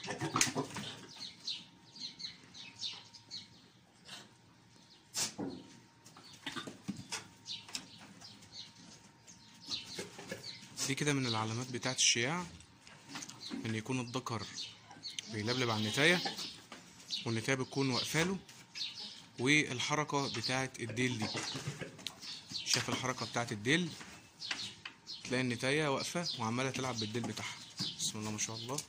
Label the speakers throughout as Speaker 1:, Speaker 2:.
Speaker 1: دي كده من العلامات بتاعت الشياع، ان يكون الذكر بيلبلب على النتاية والنتاية بتكون واقفاله، والحركة بتاعت الديل دي. شايف الحركة بتاعت الديل؟ تلاقي النتاية واقفة وعمالة تلعب بالديل بتاعها. بسم الله ما شاء الله.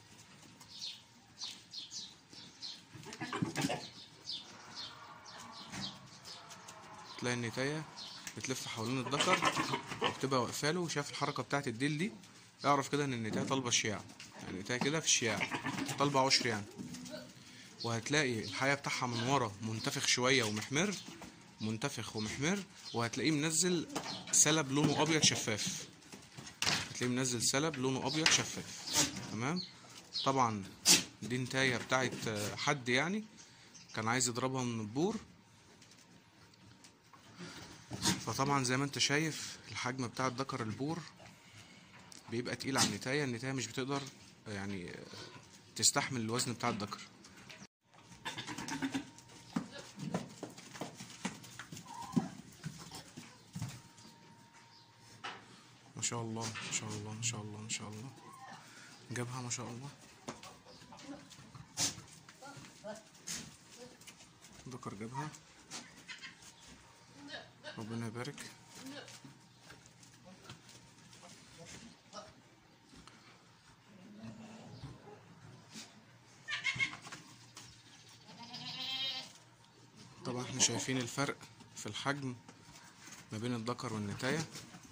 Speaker 1: تلاقي النتاية بتلف حوالين الذكر وبتبقى واقفاله. شايف الحركة بتاعت الديل دي؟ اعرف كده ان النتاية طالبة الشياع، يعني النتاية كده في الشياع طالبة عشر يعني. وهتلاقي الحياة بتاعها من ورا منتفخ شوية ومحمر، منتفخ ومحمر، وهتلاقيه منزل سلب لونه ابيض شفاف. هتلاقيه منزل سلب لونه ابيض شفاف. تمام. طبعا دي نتاية بتاعت حد يعني كان عايز يضربها من البور، فطبعا زي ما انت شايف الحجم بتاع الذكر البور بيبقى تقيل على النتاية. النتاية مش بتقدر يعني تستحمل الوزن بتاع الذكر. ما شاء الله ما شاء الله ما شاء الله ما شاء الله. جابها ما شاء الله. ذكر جابها، ربنا يبارك. طبعا احنا شايفين الفرق في الحجم ما بين الذكر والنتاية.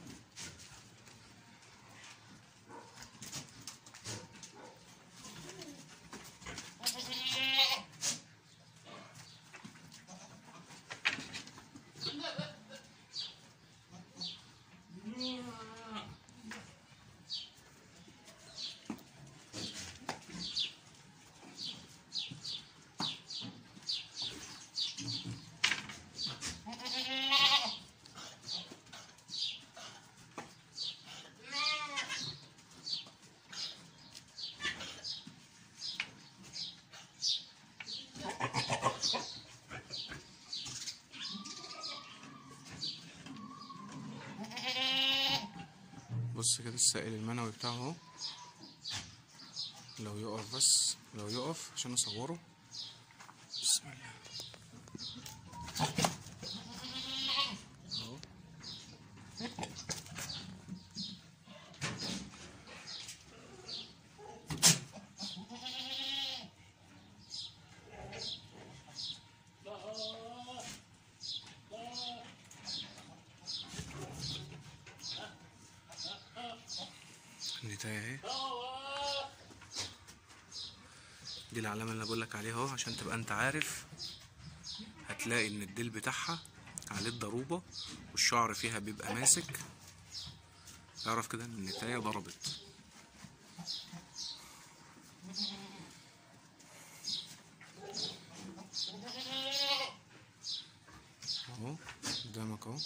Speaker 1: بص كده السائل المنوي بتاعه اهو. لو يقف بس، لو يقف عشان اصوره. بسم الله اهو. النتاية اهي. دي العلامة اللي بقولك عليها اهو عشان تبقى انت عارف. هتلاقي ان الديل بتاعها عليه الضروبة والشعر فيها بيبقى ماسك. اعرف كده ان النتاية ضربت. اهو قدامك اهو،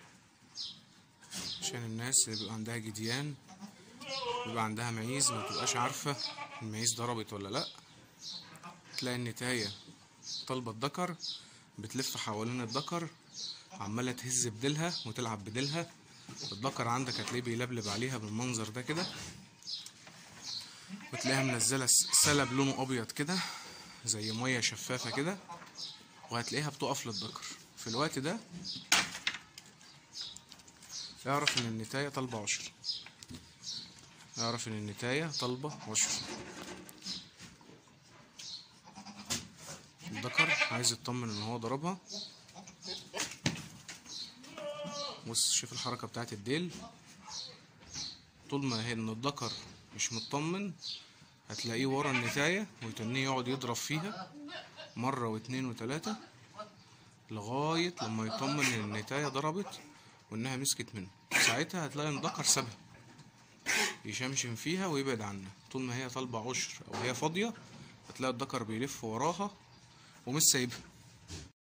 Speaker 1: عشان الناس اللي بيبقى عندها جديان، بيبقى عندها معيز ما بتبقاش عارفة المعيز ضربت ولا لا. تلاقي النتاية طالبة الذكر، بتلف حوالين الذكر عمالة تهز بديلها وتلعب بديلها. الذكر عندك هتلاقيه بيلبلب عليها بالمنظر ده كده، وتلاقيها منزلة سلب لونه ابيض كده زي مية شفافة كده، وهتلاقيها بتقف للذكر. في الوقت ده اعرف ان النتاية طالبة عشر. اعرف ان النتاية طالبة عشر. الذكر عايز يطمن ان هو ضربها. بص شوف الحركة بتاعت الديل. طول ما هي ان الذكر مش مطمن هتلاقيه ورا النتاية ويتنيه يقعد يضرب فيها مرة واتنين وتلاتة لغاية لما يطمن ان النتاية ضربت وانها مسكت منه. ساعتها هتلاقي الذكر سابها يشمشم فيها ويبعد عنها. طول ما هي طالبة عشر او هي فاضية هتلاقي الذكر بيلف وراها ومش سايبها.